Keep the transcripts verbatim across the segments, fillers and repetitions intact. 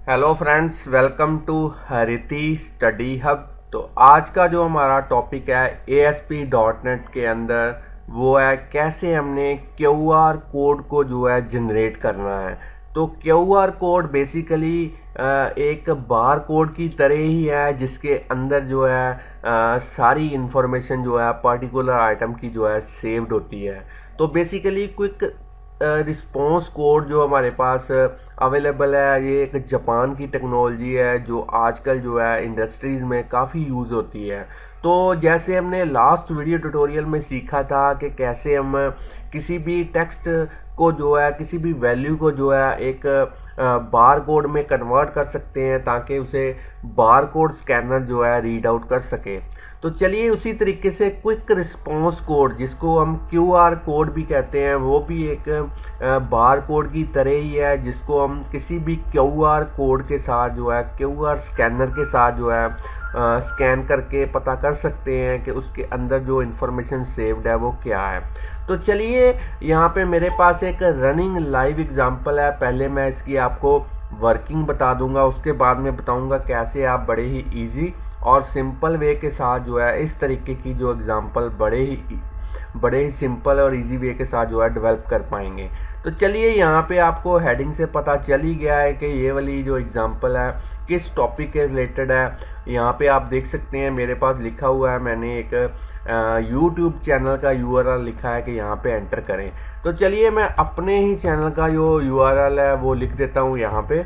Hello friends, welcome to Hariti study hub. तो आज का जो हमारा टॉपिक है A S P dot net के अंदर वो है कैसे हमने क्यू आर कोड को जो है जनरेट करना है। तो क्यू आर कोड बेसिकली एक बार कोड की तरह ही है जिसके अंदर जो है आ, सारी इंफॉर्मेशन जो है पर्टिकुलर आइटम की जो है सेव्ड होती है। तो बेसिकली क्विक रिस्पॉन्स कोड जो हमारे पास अवेलेबल है, ये एक जापान की टेक्नोलॉजी है जो आजकल जो है इंडस्ट्रीज़ में काफ़ी यूज़ होती है। तो जैसे हमने लास्ट वीडियो ट्यूटोरियल में सीखा था कि कैसे हम किसी भी टेक्स्ट को जो है किसी भी वैल्यू को जो है एक बार कोड में कन्वर्ट कर सकते हैं ताकि उसे बार कोड स्कैनर जो है रीड आउट कर सके। तो चलिए उसी तरीके से क्विक रिस्पॉन्स कोड जिसको हम क्यू आर कोड भी कहते हैं वो भी एक बार कोड की तरह ही है जिसको हम किसी भी क्यू आर कोड के साथ जो है क्यू आर स्कैनर के साथ जो है स्कैन करके पता कर सकते हैं कि उसके अंदर जो इन्फॉर्मेशन सेव्ड है वो क्या है। तो चलिए यहाँ पे मेरे पास एक रनिंग लाइव एग्जांपल है। पहले मैं इसकी आपको वर्किंग बता दूंगा, उसके बाद में बताऊंगा कैसे आप बड़े ही इजी और सिंपल वे के साथ जो है इस तरीके की जो एग्जांपल बड़े ही बड़े ही सिंपल और इजी वे के साथ जो है डेवलप कर पाएंगे। तो चलिए यहाँ पे आपको हेडिंग से पता चल ही गया है कि ये वाली जो एग्जांपल है किस टॉपिक के रिलेटेड है। यहाँ पे आप देख सकते हैं मेरे पास लिखा हुआ है, मैंने एक यूट्यूब चैनल का यू आर एल लिखा है कि यहाँ पे एंटर करें। तो चलिए मैं अपने ही चैनल का जो यू आर एल है वो लिख देता हूँ यहाँ पे।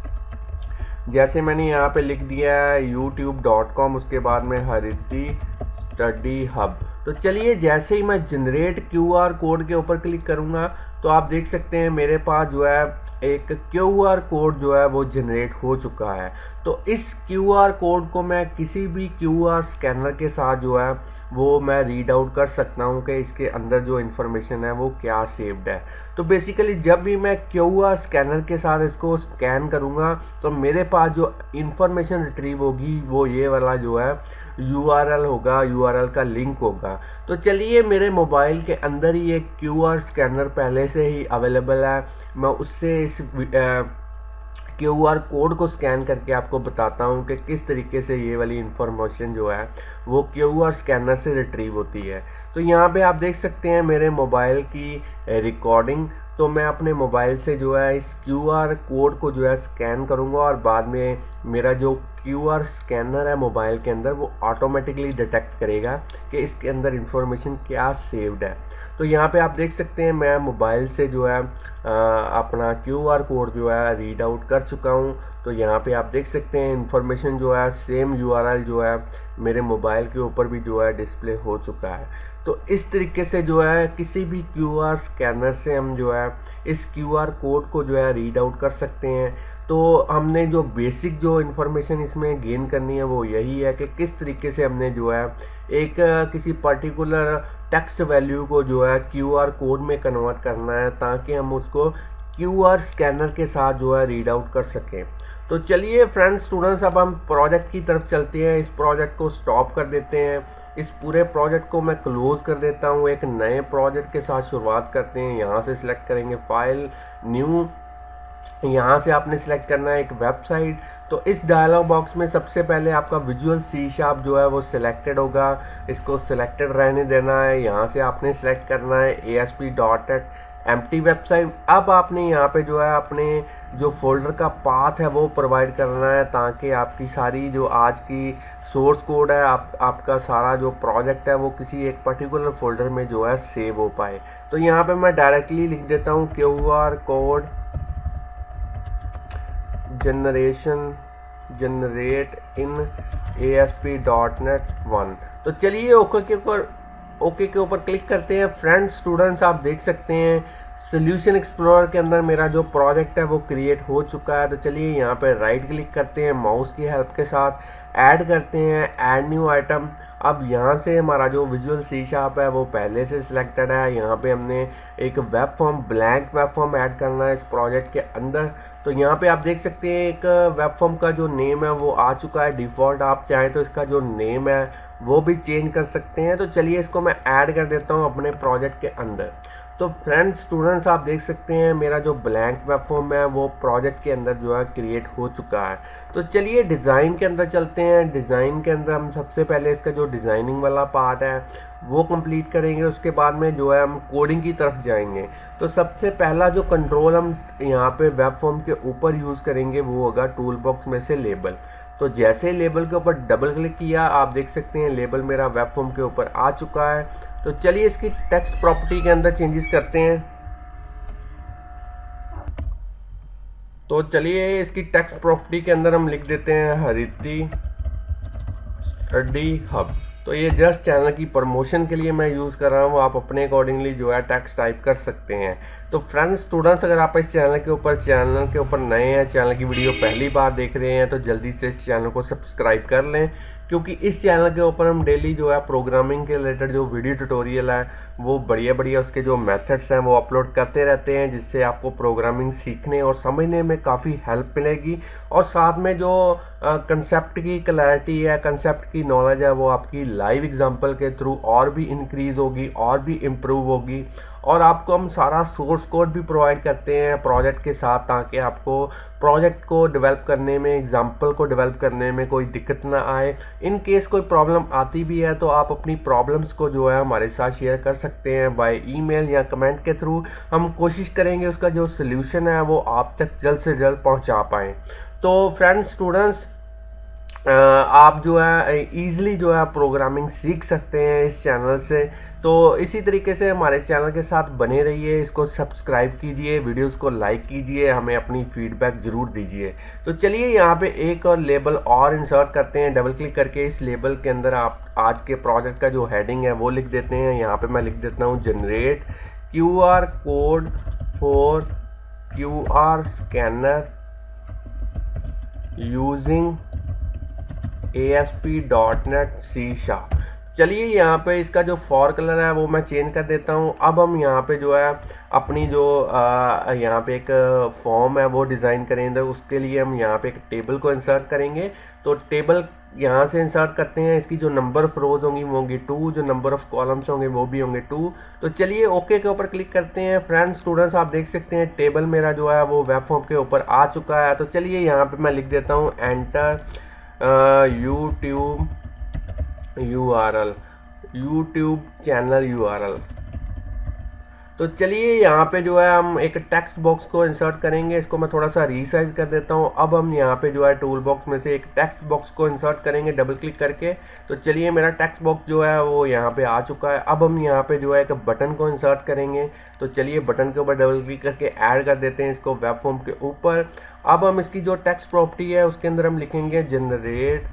जैसे मैंने यहाँ पे लिख दिया है यूट्यूब डॉट कॉम, उसके बाद में हरिती स्टडी हब। तो चलिए जैसे ही मैं जनरेट क्यू आर कोड के ऊपर क्लिक करूँगा तो आप देख सकते हैं मेरे पास जो है एक क्यू आर कोड जो है वो जनरेट हो चुका है। तो इस क्यू आर कोड को मैं किसी भी क्यू आर स्कैनर के साथ जो है वो मैं रीड आउट कर सकता हूँ कि इसके अंदर जो इन्फॉर्मेशन है वो क्या सेव्ड है। तो बेसिकली जब भी मैं क्यू आर स्कैनर के साथ इसको स्कैन करूँगा तो मेरे पास जो इन्फॉर्मेशन रिट्रीव होगी वो ये वाला जो है यू आर एल होगा, यू आर एल का लिंक होगा। तो चलिए मेरे मोबाइल के अंदर ही एक क्यू आर स्कैनर पहले से ही अवेलेबल है, मैं उससे इस क्यू आर कोड को स्कैन करके आपको बताता हूँ कि किस तरीके से ये वाली इंफॉर्मेशन जो है वो क्यू आर स्कैनर से रिट्रीव होती है। तो यहाँ पे आप देख सकते हैं मेरे मोबाइल की रिकॉर्डिंग। तो मैं अपने मोबाइल से जो है इस क्यू आर कोड को जो है स्कैन करूँगा और बाद में मेरा जो क्यू आर स्कैनर है मोबाइल के अंदर वो ऑटोमेटिकली डिटेक्ट करेगा कि इसके अंदर इंफॉर्मेशन क्या सेव्ड है। तो यहाँ पे आप देख सकते हैं मैं मोबाइल से जो है आ, अपना क्यू आर कोड जो है रीड आउट कर चुका हूँ। तो यहाँ पे आप देख सकते हैं इंफॉर्मेशन जो है सेम यू आर एल जो है मेरे मोबाइल के ऊपर भी जो है डिस्प्ले हो चुका है। तो इस तरीके से जो है किसी भी क्यू आर स्कैनर से हम जो है इस क्यू आर कोड को जो है रीड आउट कर सकते हैं। तो हमने जो बेसिक जो इन्फॉर्मेशन इसमें गेन करनी है वो यही है कि किस तरीके से हमने जो है एक किसी पर्टिकुलर टेक्स्ट वैल्यू को जो है क्यू आर कोड में कन्वर्ट करना है ताकि हम उसको क्यू आर स्कैनर के साथ जो है रीड आउट कर सकें। तो चलिए फ्रेंड्स स्टूडेंट्स, अब हम प्रोजेक्ट की तरफ चलते हैं। इस प्रोजेक्ट को स्टॉप कर देते हैं, इस पूरे प्रोजेक्ट को मैं क्लोज कर देता हूँ, एक नए प्रोजेक्ट के साथ शुरुआत करते हैं। यहाँ से सिलेक्ट करेंगे फाइल, न्यू, यहाँ से आपने सिलेक्ट करना है एक वेबसाइट। तो इस डायलॉग बॉक्स में सबसे पहले आपका विजुअल सी शार्प जो है वो सिलेक्टेड होगा, इसको सिलेक्टेड रहने देना है। यहाँ से आपने सिलेक्ट करना है A S P dot net empty website. अब आपने यहाँ पे जो है अपने जो फोल्डर का पाथ है वो प्रोवाइड करना है ताकि आपकी सारी जो आज की सोर्स कोड है आप आपका सारा जो प्रोजेक्ट है वो किसी एक पर्टिकुलर फोल्डर में जो है सेव हो पाए। तो यहाँ पे मैं डायरेक्टली लिख देता हूँ Q R code generation generate in A S P dot net one. तो चलिए ओके के ऊपर ओके के ऊपर क्लिक करते हैं। फ्रेंड्स स्टूडेंट्स, आप देख सकते हैं सॉल्यूशन एक्सप्लोरर के अंदर मेरा जो प्रोजेक्ट है वो क्रिएट हो चुका है। तो चलिए यहाँ पे राइट क्लिक करते हैं, माउस की हेल्प के साथ ऐड करते हैं ऐड न्यू आइटम। अब यहाँ से हमारा जो विजुअल सी शार्प है वो पहले से सिलेक्टेड है। यहाँ पे हमने एक web form, blank web form add करना है इस प्रोजेक्ट के अंदर। तो यहाँ पे आप देख सकते हैं एक वेब फॉर्म का जो नेम है वो आ चुका है डिफ़ॉल्ट। आप चाहें तो इसका जो नेम है वो भी चेंज कर सकते हैं। तो चलिए इसको मैं ऐड कर देता हूँ अपने प्रोजेक्ट के अंदर। तो फ्रेंड्स स्टूडेंट्स आप देख सकते हैं मेरा जो ब्लैंक वेब फॉर्म है वो प्रोजेक्ट के अंदर जो है क्रिएट हो चुका है। तो चलिए डिज़ाइन के अंदर चलते हैं। डिज़ाइन के अंदर हम सबसे पहले इसका जो डिज़ाइनिंग वाला पार्ट है वो कंप्लीट करेंगे, उसके बाद में जो है हम कोडिंग की तरफ जाएंगे। तो सबसे पहला जो कंट्रोल हम यहाँ पे वेब फॉर्म के ऊपर यूज़ करेंगे वो होगा टूल बॉक्स में से लेबल। तो जैसे लेबल के ऊपर डबल क्लिक किया आप देख सकते हैं लेबल मेरा वेब फॉर्म के ऊपर आ चुका है। तो चलिए इसकी टेक्स्ट प्रॉपर्टी के अंदर चेंजेस करते हैं। तो चलिए इसकी टेक्स्ट प्रॉपर्टी के अंदर हम लिख देते हैं हरिती स्टडी हब। तो ये जस्ट चैनल की प्रमोशन के लिए मैं यूज़ कर रहा हूँ, आप अपने अकॉर्डिंगली जो है टेक्स्ट टाइप कर सकते हैं। तो फ्रेंड्स स्टूडेंट्स अगर आप इस चैनल के ऊपर चैनल के ऊपर नए हैं, चैनल की वीडियो पहली बार देख रहे हैं, तो जल्दी से इस चैनल को सब्सक्राइब कर लें, क्योंकि इस चैनल के ऊपर हम डेली जो है प्रोग्रामिंग के रिलेटेड जो वीडियो ट्यूटोरियल है वो बढ़िया बढ़िया उसके जो मेथड्स हैं वो अपलोड करते रहते हैं, जिससे आपको प्रोग्रामिंग सीखने और समझने में काफ़ी हेल्प मिलेगी। और साथ में जो कंसेप्ट की क्लैरिटी है, कंसेप्ट की नॉलेज है, वो आपकी लाइव एग्जांपल के थ्रू और भी इंक्रीज़ होगी और भी इम्प्रूव होगी। और आपको हम सारा सोर्स कोड भी प्रोवाइड करते हैं प्रोजेक्ट के साथ, ताकि आपको प्रोजेक्ट को डेवलप करने में, एग्जाम्पल को डेवलप करने में कोई दिक्कत ना आए। इन केस कोई प्रॉब्लम आती भी है तो आप अपनी प्रॉब्लम्स को जो है हमारे साथ शेयर कर सकते हैं बाय ईमेल या कमेंट के थ्रू। हम कोशिश करेंगे उसका जो सल्यूशन है वो आप तक जल्द से जल्द पहुंचा पाएँ। तो फ्रेंड्स स्टूडेंट्स आप जो है ईज़िली जो है प्रोग्रामिंग सीख सकते हैं इस चैनल से। तो इसी तरीके से हमारे चैनल के साथ बने रहिए, इसको सब्सक्राइब कीजिए, वीडियोस को लाइक कीजिए, हमें अपनी फीडबैक ज़रूर दीजिए। तो चलिए यहाँ पे एक और लेबल और इंसर्ट करते हैं। डबल क्लिक करके इस लेबल के अंदर आप आज के प्रोजेक्ट का जो हेडिंग है वो लिख देते हैं। यहाँ पे मैं लिख देता हूँ generate Q R code for Q R scanner using A S P dot net C sharp. चलिए यहाँ पे इसका जो फॉर कलर है वो मैं चेंज कर देता हूँ। अब हम यहाँ पे जो है अपनी जो आ, यहाँ पे एक फॉर्म है वो डिज़ाइन करेंगे। उसके लिए हम यहाँ पे एक टेबल को इंसर्ट करेंगे। तो टेबल यहाँ से इंसर्ट करते हैं। इसकी जो नंबर ऑफ रोज होंगी वो होंगी टू, जो नंबर ऑफ कॉलम्स होंगे वो भी होंगे टू। तो चलिए ओके के ऊपर क्लिक करते हैं। फ्रेंड्स स्टूडेंट्स आप देख सकते हैं टेबल मेरा जो है वो वेब फॉर्म के ऊपर आ चुका है। तो चलिए यहाँ पर मैं लिख देता हूँ enter YouTube U R L, YouTube channel U R L. तो चलिए यहाँ पे जो है हम एक टेक्स्ट बॉक्स को इंसर्ट करेंगे। इसको मैं थोड़ा सा रीसाइज कर देता हूँ। अब हम यहाँ पे जो है टूल बॉक्स में से एक टेक्स्ट बॉक्स को इंसर्ट करेंगे डबल क्लिक करके। तो चलिए मेरा टेक्स्ट बॉक्स जो है वो यहाँ पे आ चुका है। अब हम यहाँ पे जो है एक बटन को इंसर्ट करेंगे। तो चलिए बटन के ऊपर डबल क्लिक करके ऐड कर देते हैं इसको वेब फॉर्म के ऊपर। अब हम इसकी जो टेक्स्ट प्रॉपर्टी है उसके अंदर हम लिखेंगे जनरेट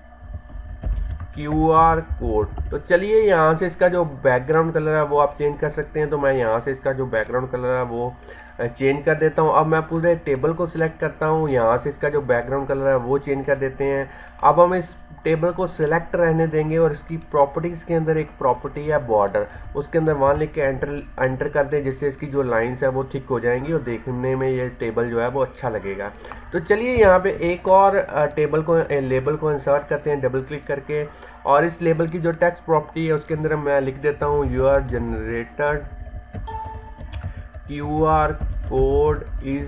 क्यू आर कोड। तो चलिए यहाँ से इसका जो बैकग्राउंड कलर है वो आप चेंज कर सकते हैं। तो मैं यहाँ से इसका जो बैकग्राउंड कलर है वो चेंज कर देता हूँ। अब मैं पूरे टेबल को सिलेक्ट करता हूँ, यहाँ से इसका जो बैकग्राउंड कलर है वो चेंज कर देते हैं। अब हम इस टेबल को सिलेक्ट रहने देंगे और इसकी प्रॉपर्टीज़ के अंदर एक प्रॉपर्टी है बॉर्डर, उसके अंदर वन लिख के एंटर एंटर कर दें, जिससे इसकी जो लाइंस है वो थिक हो जाएंगी और देखने में ये टेबल जो है वो अच्छा लगेगा। तो चलिए यहाँ पे एक और टेबल को लेबल को इंसर्ट करते हैं डबल क्लिक करके। और इस लेबल की जो टेक्स्ट प्रॉपर्टी है उसके अंदर मैं लिख देता हूँ your generated Q R code is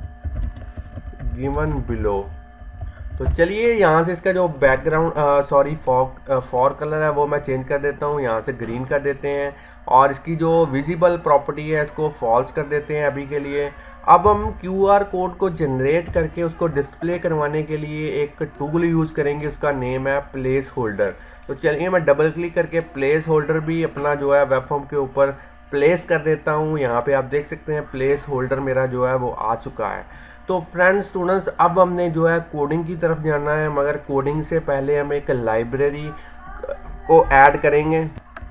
given below. तो चलिए यहाँ से इसका जो background sorry for for colour है वो मैं चेंज कर देता हूँ, यहाँ से ग्रीन कर देते हैं। और इसकी जो विजिबल प्रॉपर्टी है इसको फॉल्स कर देते हैं अभी के लिए। अब हम क्यू आर कोड को जनरेट करके उसको डिस्प्ले करवाने के लिए एक टूल यूज़ करेंगे, उसका नेम है प्लेस होल्डर। तो चलिए मैं डबल क्लिक करके प्लेस होल्डर भी अपना जो है वेब फॉर्म के ऊपर प्लेस कर देता हूँ। यहाँ पे आप देख सकते हैं प्लेस होल्डर मेरा जो है वो आ चुका है। तो फ्रेंड्स स्टूडेंट्स अब हमने जो है कोडिंग की तरफ जाना है, मगर कोडिंग से पहले हम एक लाइब्रेरी को ऐड करेंगे।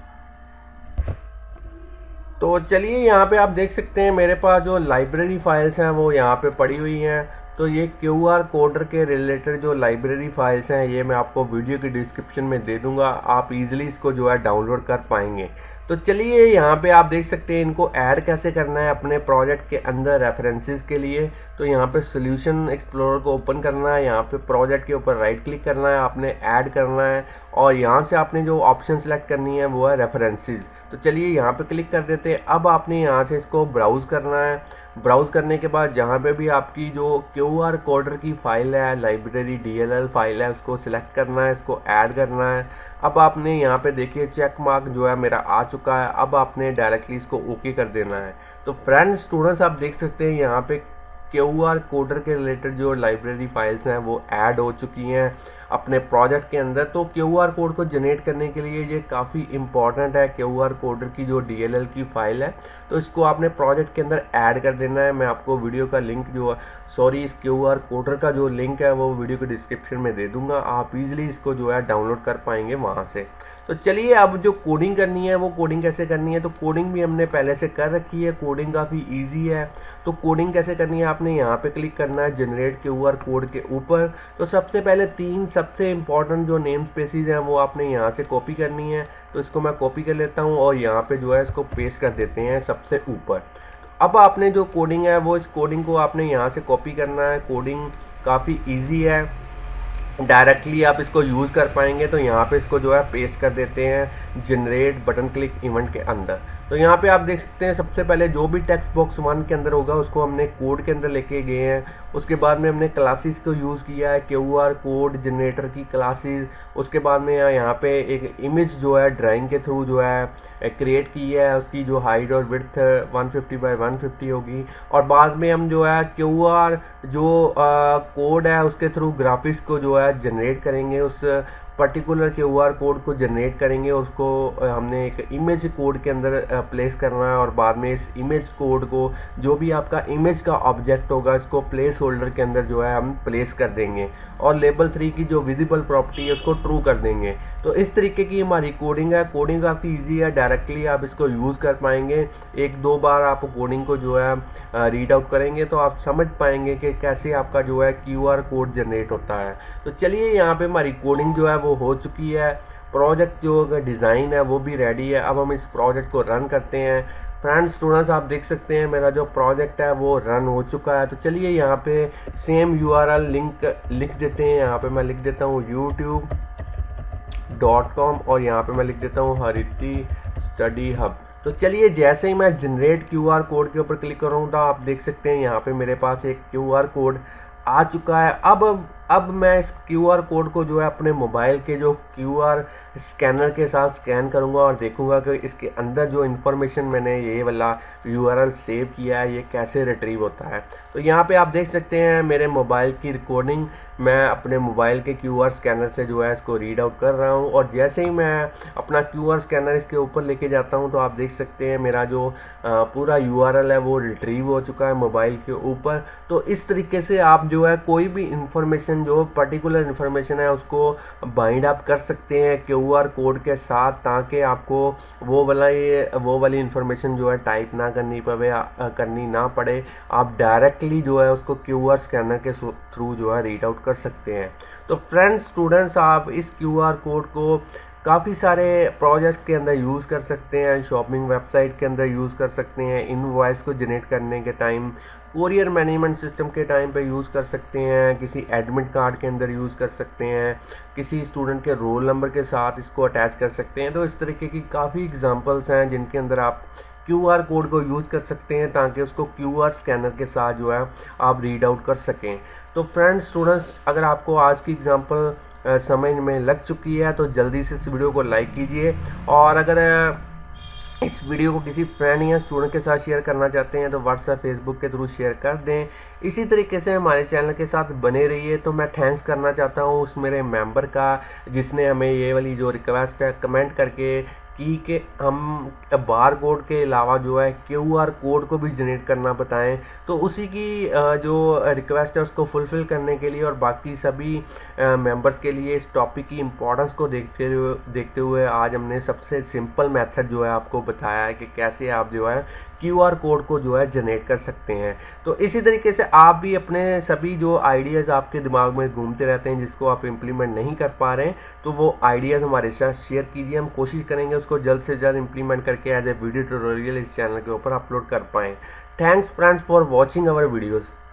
तो चलिए यहाँ पे आप देख सकते हैं मेरे पास जो लाइब्रेरी फाइल्स हैं वो यहाँ पे पड़ी हुई हैं। तो ये क्यू आर कोडर के रिलेटेड जो लाइब्रेरी फाइल्स हैं ये मैं आपको वीडियो की डिस्क्रिप्शन में दे दूंगा, आप इजीली इसको जो है डाउनलोड कर पाएंगे। तो चलिए यहाँ पे आप देख सकते हैं इनको ऐड कैसे करना है अपने प्रोजेक्ट के अंदर रेफरेंसेस के लिए। तो यहाँ पे सॉल्यूशन एक्सप्लोरर को ओपन करना है, यहाँ पे प्रोजेक्ट के ऊपर राइट क्लिक करना है, आपने ऐड करना है और यहाँ से आपने जो ऑप्शन सेलेक्ट करनी है वो है रेफरेंसेस। तो चलिए यहाँ पे क्लिक कर देते हैं। अब आपने यहाँ से इसको ब्राउज़ करना है। ब्राउज़ करने के बाद जहाँ पे भी आपकी जो क्यू आर कोडर की फ़ाइल है, library D L L file है, उसको सिलेक्ट करना है, इसको ऐड करना है। अब आपने यहाँ पे देखिए चेक मार्क जो है मेरा आ चुका है। अब आपने डायरेक्टली इसको ओके कर देना है। तो फ्रेंड्स स्टूडेंट्स आप देख सकते हैं यहाँ पे क्यू आर कोडर के रिलेटेड जो लाइब्रेरी फाइल्स हैं वो ऐड हो चुकी हैं अपने प्रोजेक्ट के अंदर। तो क्यू आर कोड को जनरेट करने के लिए ये काफ़ी इंपॉर्टेंट है। क्यू आर कोडर की जो डी एल एल की फ़ाइल है तो इसको आपने प्रोजेक्ट के अंदर ऐड कर देना है। मैं आपको वीडियो का लिंक जो सॉरी इस क्यू आर कोडर का जो लिंक है वो वीडियो के डिस्क्रिप्शन में दे दूंगा, आप इजीली इसको जो है डाउनलोड कर पाएंगे वहाँ से। तो चलिए अब जो कोडिंग करनी है वो कोडिंग कैसे करनी है, तो कोडिंग भी हमने पहले से कर रखी है। कोडिंग काफ़ी इजी है। तो कोडिंग कैसे करनी है, आपने यहाँ पे क्लिक करना है जनरेट क्यू आर कोड के ऊपर। तो सबसे पहले तीन सबसे इंपॉर्टेंट जो नेम स्पेसिस हैं वो आपने यहाँ से कॉपी करनी है। तो इसको मैं कॉपी कर लेता हूँ और यहाँ पे जो है इसको पेस्ट कर देते हैं सबसे ऊपर। अब आपने जो कोडिंग है वो इस कोडिंग को आपने यहाँ से कॉपी करना है। कोडिंग काफ़ी ईजी है, डायरेक्टली आप इसको यूज़ कर पाएंगे। तो यहाँ पे इसको जो है पेस्ट कर देते हैं जनरेट बटन क्लिक इवेंट के अंदर। तो यहाँ पे आप देख सकते हैं सबसे पहले जो भी टेक्स्ट बॉक्स वन के अंदर होगा उसको हमने कोड के अंदर लेके गए हैं। उसके बाद में हमने क्लासेस को यूज़ किया है, क्यू आर कोड जनरेटर की क्लासेस। उसके बाद में यहाँ पे एक इमेज जो है ड्राइंग के थ्रू जो है क्रिएट की है, उसकी जो हाइट और width one fifty by one fifty होगी। और बाद में हम जो है क्यू आर जो कोड है उसके थ्रू ग्राफिक्स को जो है जनरेट करेंगे, उस पर्टिकुलर क्यू आर कोड को जनरेट करेंगे। उसको हमने एक इमेज कोड के अंदर प्लेस करना है और बाद में इस इमेज कोड को जो भी आपका इमेज का ऑब्जेक्ट होगा इसको प्लेस होल्डर के अंदर जो है हम प्लेस कर देंगे और लेवल थ्री की जो विजिबल प्रॉपर्टी है उसको ट्रू कर देंगे। तो इस तरीके की हमारी कोडिंग है। कोडिंग काफ़ी इजी है, डायरेक्टली आप इसको यूज़ कर पाएंगे। एक दो बार आप कोडिंग को जो है रीड आउट करेंगे तो आप समझ पाएंगे कि कैसे आपका जो है क्यू आर कोड जनरेट होता है। तो चलिए यहाँ पे हमारी कोडिंग जो है वो हो चुकी है। प्रोजेक्ट जो डिज़ाइन है वो भी रेडी है। अब हम इस प्रोजेक्ट को रन करते हैं। फ्रेंड्स स्टूडेंट्स आप देख सकते हैं मेरा जो प्रोजेक्ट है वो रन हो चुका है। तो चलिए यहाँ पे same U R L link लिख देते हैं। यहाँ पे मैं लिख देता हूँ यूट्यूब डॉट कॉम और यहाँ पे मैं लिख देता हूँ हरिती स्टडी हब। तो चलिए जैसे ही मैं जनरेट क्यू आर कोड के ऊपर क्लिक करूँ तो आप देख सकते हैं यहाँ पे मेरे पास एक क्यू आर कोड आ चुका है। अब अब मैं इस क्यू आर कोड को जो है अपने मोबाइल के जो क्यू आर स्कैनर के साथ स्कैन करूंगा और देखूंगा कि इसके अंदर जो इन्फॉर्मेशन मैंने ये वाला यू आर एल सेव किया है ये कैसे रिट्रीव होता है। तो यहाँ पे आप देख सकते हैं मेरे मोबाइल की रिकॉर्डिंग मैं अपने मोबाइल के क्यू आर स्कैनर से जो है इसको रीड आउट कर रहा हूँ। और जैसे ही मैं अपना क्यू आर स्कैनर इसके ऊपर लेके जाता हूँ तो आप देख सकते हैं मेरा जो पूरा यू आर एल है वो रिट्रीव हो चुका है मोबाइल के ऊपर। तो इस तरीके से आप जो है कोई भी इंफॉर्मेशन जो पर्टिकुलर इन्फॉर्मेशन है उसको बाइंड अप कर सकते हैं क्यू आर कोड के साथ, ताकि आपको वो वाला ये वो वाली इंफॉर्मेशन जो है टाइप ना करनी पड़े करनी ना पड़े। आप डायरेक्टली जो है उसको क्यू आर स्कैनर के थ्रू जो है रीड आउट कर सकते हैं। तो फ्रेंड्स स्टूडेंट्स आप इस क्यू आर कोड को काफ़ी सारे प्रोजेक्ट्स के अंदर यूज़ कर सकते हैं, शॉपिंग वेबसाइट के अंदर यूज़ कर सकते हैं, इनवॉइस को जनरेट करने के टाइम, कोरियर मैनेजमेंट सिस्टम के टाइम पे यूज़ कर सकते हैं, किसी एडमिट कार्ड के अंदर यूज़ कर सकते हैं, किसी स्टूडेंट के रोल नंबर के साथ इसको अटैच कर सकते हैं। तो इस तरीके की काफ़ी एग्जांपल्स हैं जिनके अंदर आप क्यू आर कोड को यूज़ कर सकते हैं ताकि उसको क्यू आर स्कैनर के साथ जो है आप रीड आउट कर सकें। तो फ्रेंड्स स्टूडेंट्स अगर आपको आज की एग्जांपल समझ में लग चुकी है तो जल्दी से इस वीडियो को लाइक कीजिए और अगर इस वीडियो को किसी फ्रेंड या स्टूडेंट के साथ शेयर करना चाहते हैं तो व्हाट्सएप फेसबुक के थ्रू शेयर कर दें। इसी तरीके से हमारे चैनल के साथ बने रहिए। तो मैं थैंक्स करना चाहता हूँ उस मेरे मेंबर का जिसने हमें ये वाली जो रिक्वेस्ट है कमेंट करके की कि हम बार कोड के अलावा जो है क्यू आर कोड को भी जनरेट करना बताएं। तो उसी की जो रिक्वेस्ट है उसको फुलफ़िल करने के लिए और बाकी सभी मेंबर्स के लिए इस टॉपिक की इम्पोर्टेंस को देखते हुए देखते हुए आज हमने सबसे सिंपल मेथड जो है आपको बताया है कि कैसे आप जो है क्यू आर कोड को जो है जनरेट कर सकते हैं। तो इसी तरीके से आप भी अपने सभी जो आइडियाज़ आपके दिमाग में घूमते रहते हैं जिसको आप इम्प्लीमेंट नहीं कर पा रहे हैं, तो वो आइडियाज़ हमारे साथ शेयर कीजिए। हम कोशिश करेंगे उसको जल्द से जल्द इम्प्लीमेंट करके एज ए वीडियो ट्यूटोरियल इस चैनल के ऊपर अपलोड कर पाएँ। Thanks friends for watching our videos.